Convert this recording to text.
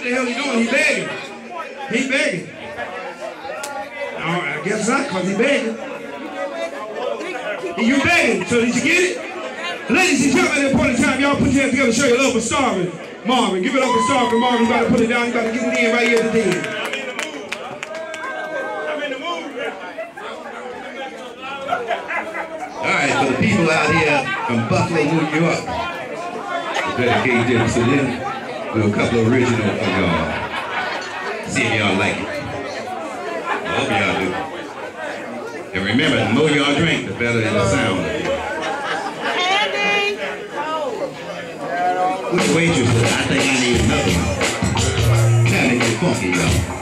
the hell he doing? He begging. He begging. I guess not, because he begging. And you begging, so did you get it? Ladies and gentlemen, at that point in time, y'all put your hands together, show your love for Starvin Marvin. Give it up for Starvin Marvin. You got to put it down, you got to get it in right here at the end. Alright, for the people out here from Buffalo, New York, dedicate this to them with a couple of original of y'all. See if y'all like it. I hope y'all do. And remember, the more y'all drink, the better it'll sound. Which waitress? I think I need another one. Time to get funky, y'all.